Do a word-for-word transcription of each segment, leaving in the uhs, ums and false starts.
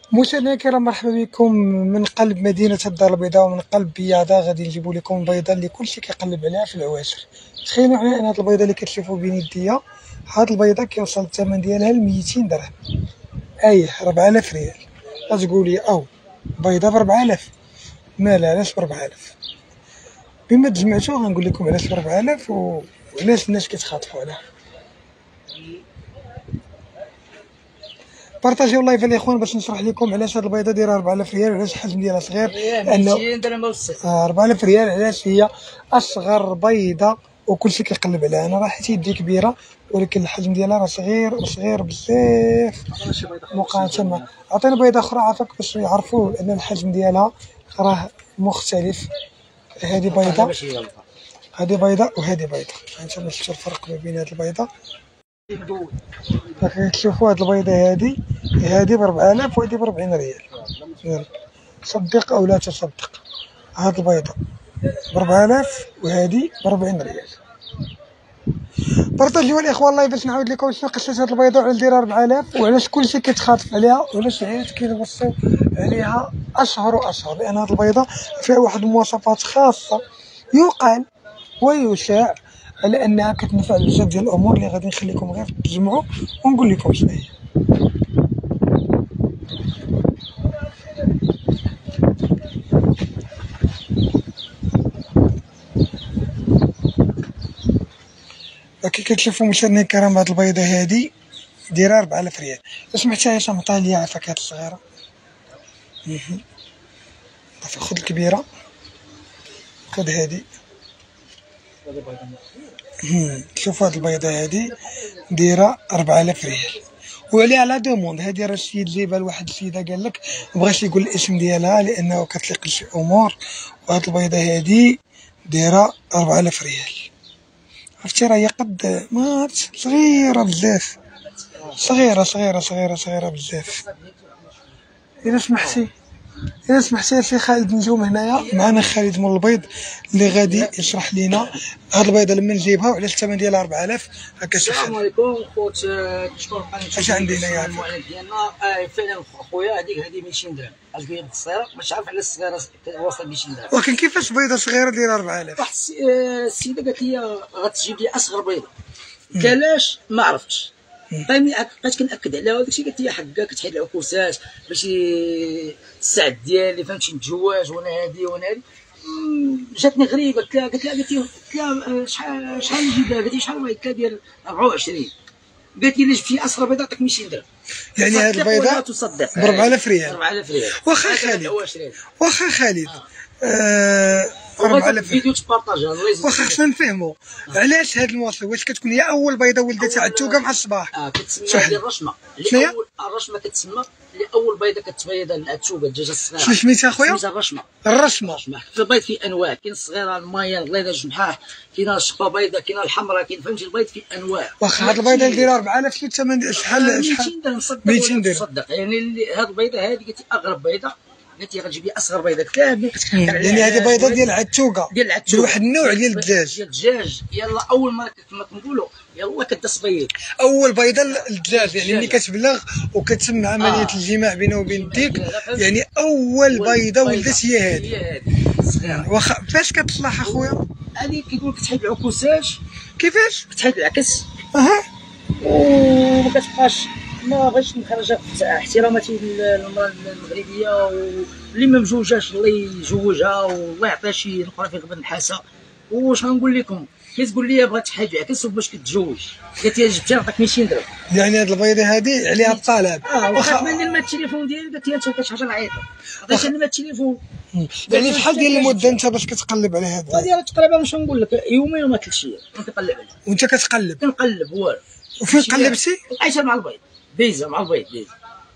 مشاهدينا الكرام، مرحبا بكم من قلب مدينة الدار البيضاء ومن قلب بياضة. غادي نجيبو لكم البيضة اللي كلشي كيقلب عليها في العواشر. تخيلوا معايا ان هاد البيضة اللي كتشوفوا بين يديا، هاد البيضة كيوصل الثمن ديالها ل ميتين درهم، ايه ربعة آلاف ريال. غتقولي او بيضة ب ربعة آلاف، مالها علاش ب ربعة آلاف؟ بما تجمعتو غنقول لكم علاش ب ربعة آلاف وعلاش الناس كيتخاطفوا عليها. بارطاجيو اللايف الاخوان باش نشرح لكم علاش هاد البيضه دايره أربعة آلاف ريال وعلاش الحجم ديالها صغير. لانه أربعة آلاف ريال علاش هي اصغر بيضه وكلشي كيقلب عليها. انا راه حيت يدي كبيره ولكن الحجم ديالها راه صغير وصغير بزاف مقارنه مع عطينا بيضه اخرى عافاك باش يعرفوا ان الحجم ديالها راه مختلف. هذه بيضه هذه بيضه وهذه بيضه، هانتوما شفتوا الفرق ما بين هاد البيضه. كتشوفوا هاد البيضه هادي هادي ب أربعة آلاف وهادي ب أربعين ريال. يلا صدق او لا تصدق، هاد البيضه ب أربعة آلاف وهادي ب أربعين ريال. بارطاجيو الاخوان اللايف باش نعاود لكم شنو قصه هاد البيضه وعلاش دايره أربعة آلاف وعلاش كلشي كيتخاطف عليها وعلاش العيالات كيوصيو عليها اشهر واشهر. لان هاد البيضه فيها واحد المواصفات خاصه يقال ويشاع على انها كتنفع بزاف ديال الامور اللي غادي نخليكم غير تجمعوا ونقول لكم شنو هي. كي كتشوفوا مشاهدينا الكرام هاد البيضه هادي دايره أربعة آلاف ريال. سمعتها اش عطاها ليا عافاك هاد الصغيره. صافي خذ الكبيره، خذ هادي. شوفوا هاد البيضه هادي دايره أربعة آلاف ريال وعليها لا دوموند. هادي راه السيد جايبها لواحد السيده قال لك مبغاش يقول الاسم ديالها لانه كتليق لشي امور. وهاد البيضه هادي دايره أربعة آلاف ريال. عرفتي راه هي قد مات صغيره بزاف، صغيره صغيره صغيره صغيره بزاف. الا سمحتي الا سمحتي السي خالد نجيو هنايا معنا خالد مول البيض اللي غادي يشرح لينا هاد البيضه لما نجيبها وعلاش الثمن ديالها أربعة آلاف. هكا سي خالد. السلام عليكم خوت، كنشكر قناه اش عندي هنايا المعلن ديالنا. آه فعلا خويا هذيك هذه ميتين درهم، عجبني هذيك الصغيره مش عارف على الصغيره واصله ميتين درهم. ولكن كيفاش بيضه صغيره دايره أربعة آلاف؟ واحد السيده قالت لي غتجيب لي اصغر بيضه، كلاش ما عرفتش. فهمني بقيت كنأكد عليها وداك الشيء. قالت لي حكا كتحيد العكوسات باش السعد ديالي فهمتي نتزوج وانا هادي وانا هادي. جاتني غريبه. قلت لها قلت لها قلت لها شحال شحال نجيبها؟ قالت لي شحال بغيت؟ قلت لها ديال أربعة وعشرين. قالت لي الا جبتي اصغر بيضه نعطيك ميتين درهم. يعني هاد البيضه تصدق ب أربعة آلاف ريال. أربعة آلاف ريال. واخا خالد واخا خالد آه أربعة آلاف فيديو تبارطاجها الله يجزيك. واخا خصنا نفهموا علاش هاد المواصفه. واش كتكون هي اول بيضه ولدتها على التوقه مع الصباح؟ اه كتسمى هذه الرشمه. اللي اول الرشمه كتسمى اللي اول بيضه كتبيض على التوقه الدجاجه الصغيره. شنو سميتها خويا؟ سميتها الرشمه. الرشمه. في البيض فيه انواع، كاين الصغيره المايه الغليظه الجمحاح، كاينه الشقه بيضاء، كاينه الحمراء، كاين فهمتي البيض فيه انواع. واخا هاد البيضه اللي دايره أربعة آلاف شحال الثمن؟ شحال ميتين درهم. صدق ميتين درهم. صدق يعني هاد البيضه هذه قالت لي اغرب بيضه. قالت لي غتجيب لي اصغر بيضه. قلت لها يعني هذه بيضه ديال عتوقه ديال عتوقه بواحد النوع ديال الدجاج ديال الدجاج. يلا اول مره كما كنقولوا يلا كدس بيض اول بيضه للدجاج. يعني ملي كتبلغ وكتم عمليه آه. الجماع بينه وبين الديك، يعني اول بيضه ولدت هي هذه. هي هذه صغيره. واخا فاش كتصلح اخويا؟ هذه كيقول لك كتحيد العكوسات. كيفاش؟ كتحيد العكس. اها وما كتبقاش. ما بغيتش نخرجها احتراماتي للمراه المغربيه واللي ما مزوجاش الله يزوجها والله يعطيها شي اخرى في غبن الحاسه. واش غنقول لكم؟ كتقول لي بغات تحيد العكس باش كتزوج. قالت لي جبتها نعطيك ميتين درهم. يعني هاد البيضه هادي عليها الطلب. اه واخا ما ندير التليفون ديالي. قالت لي انت كتحاجه نعيط عطيتني نمره التليفون. يعني شحال ديال المده انت باش كتقلب على هاد؟ هادي تقريبا واش نقول لك يومين ولا ثلاث ايام كنقلب عليها. وانت كتقلب؟ كنقلب والو. وفين قلبتي؟ عايشه مع البيض دايزه مع البيض دايزه.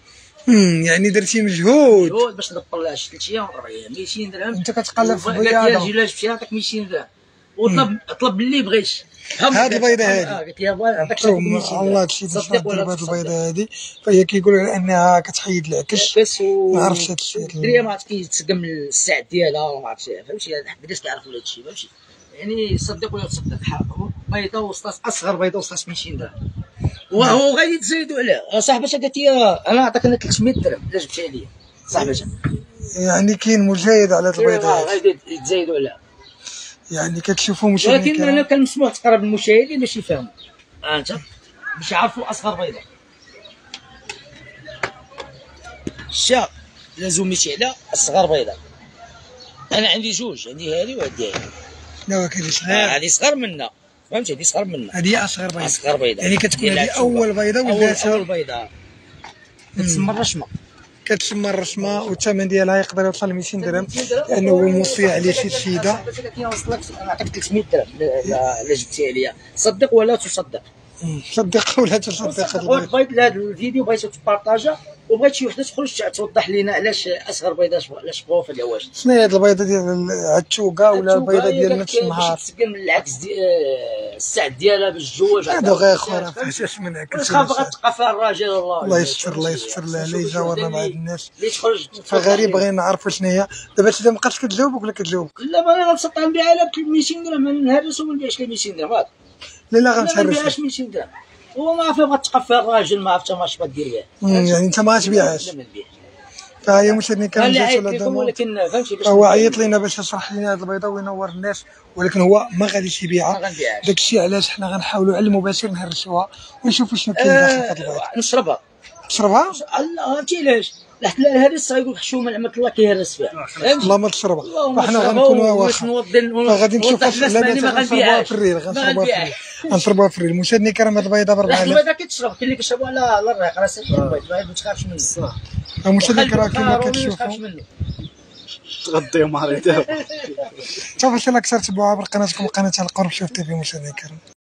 امم يعني درتي مجهود مجهود باش ندبر لها شي ثلاث ايام اربع ايام. ميتين درهم. انت كتقلب في البياضه. قالت لي اجي جبتي نعطيك ميتين درهم وطلب طلب اللي بغيتي. هاد البيضه هادي اه قلت لها بغا نعطيك ميتين درهم. الله هادشي باش ندير هاد البيضه هادي. فهي كيقولوا على انها كتحيد العكس. ما عرفتش هادشي. الدريه ما عرفت كيتسقم السعد ديالها ما عرفتش فهمتي. قداش كيعرفوا هادشي فهمتي. يعني صدق ولا تصدق بيضه وسطات اصغر بيضه وسطات مئتين درهم وهو غادي تزايدوا عليه. صاحبتها قالت لي انا عطاك انا ثلاثمية درهم لا جبتها لي صاحبتها. يعني كاين مزايد على هاد البيضات غادي يتزايدوا عليها. يعني كتشوفوا مشاهدين لكن انا كنسمح تقرب المشاهدين باش يفهموا انت باش يعرفوا اصغر بيضه. الشا لازمتي على اصغر بيضه. انا عندي جوج، عندي هذه وعندي هذه. لا كاين صغير. هذه صغر منا فهمتي، هذه صغر منا. هذه اصغر بيضه. اصغر بيضه يعني كتكون هذه اول بيضه ولا اول بيضه كتسمى الرشمه. كتسمى الرشمه والثمن ديالها يقدر يوصل ل مئتين درهم لانه هو موصي عليه شي سيده. نعطيك ثلاثمية درهم لا جبتيها ليا صدق ولا تصدق. صدق ولا تصدق. بغيت لهذا الفيديو بغيتو تبارطاجا وبغيت شي وحده تخرج توضح لنا علاش اصغر بيضه علاش بغاو في الهواش. شنو هي هاد البيضه ديال التوكا ولا البيضه ديال نفس النهار؟ تسكن من العكس ديال السعد ديالها بالجواج. هادو غير خرافات اش من هكا. خاف غتلقى فيها الراجل. الله الله يستر الله يستر له اللي يجاورنا مع هاد الناس. اللي تخرج فغريب بغينا نعرفوا شنو هي. دابا اذا مابقاتش كتجاوبك ولا كتجاوبك؟ لا باغي غنسطها نبيعها لها ب مئتين درهم نهرس ونبيعش لها مئتين درهم. لا لا غنتهرس. ما نبيعهاش مئتين درهم. هو ما عرف بغا تقف فيها الراجل ما عرفتها ماش بغا دير بها. يعني انت ما غاتبيعهاش. لا ما نبيعش. فهي مشاهدينا كان جات ولا دابا ولكن فهمتي باش هو عيط لينا باش يشرح لنا هاد البيضه وينور الناس ولكن هو ما غاديش يبيعها. داكشي علاش حنا غنحاولوا على المباشر نهرسوها ونشوفوا شنو كاين داخل هاد البيضه. نشربها. تشربها؟ لا عرفتي علاش؟ لحت الهرس غيقول لك حشومه نعمه الله كيهرس فيها. والله ما تشربها وحنا غنكونوا واخا فغادي نشوفوا الاعلانات غنشربوها في الريل غنشربوها في الريل غنشربوها في الريل. مشاهدينا الكرام هاد البيضه ب أربعة آلاف. البيضه كتشرب كاين اللي كيشربوا على على الريق راه ساهل البيض ما تخافش منه. مشاهدينا الكرام كما كتشوفوا تغطيو مع دابا صافي ان شاء الله كثر تبعوا عبر قناتكم قناه القرب شوف تي في. مشاهدينا الكرام